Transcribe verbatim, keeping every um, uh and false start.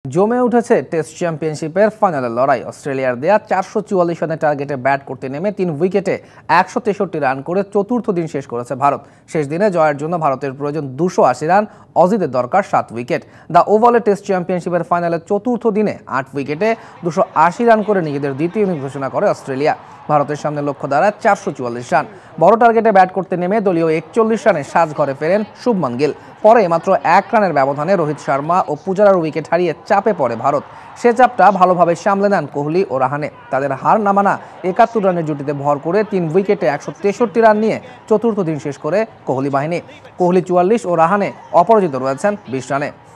জমে উঠেছে টেস্ট চ্যাম্পিয়নশিপের ফাইনালের লড়াই। অস্ট্রেলিয়ার দেয়া চারশো চুয়াল্লিশ রানের টার্গেটে ব্যাট করতে নেমে তিন উইকেটে একশো তেষট্টি রান করে চতুর্থ দিন শেষ করেছে ভারত। শেষ দিনে জয়ের জন্য ভারতের প্রয়োজন দুশো আশি রান, অজিদের দরকার সাত উইকেট। দ্য ওভালে টেস্ট চ্যাম্পিয়নশিপের ফাইনালের চতুর্থ দিনে আট উইকেটে দুশো আশি রান করে নিজেদের দ্বিতীয় ইনিংস ঘোষণা করে অস্ট্রেলিয়া। ভারতের সামনে লক্ষ্য দাঁড়ায় চারশো চুয়াল্লিশ রান। বড় টার্গেটে ব্যাট করতে নেমে দলীয় একচল্লিশ রানে সাজ ঘরে ফেরেন শুভমান গিল। পরে মাত্র এক রানের ব্যবধানে রোহিত শর্মা ও পূজারার উইকেট হারিয়ে চাপে পড়ে ভারত। সে চাপটা ভালোভাবে সামলে নেন কোহলি ও রাহানে। তাদের হার নামানা একাত্তর রানের জুটিতে ভর করে তিন উইকেটে একশো তেষট্টি রান নিয়ে চতুর্থ দিন শেষ করে কোহলি বাহিনী। কোহলি চুয়াল্লিশ ও রাহানে অপরাজিত রয়েছেন বিশ রানে।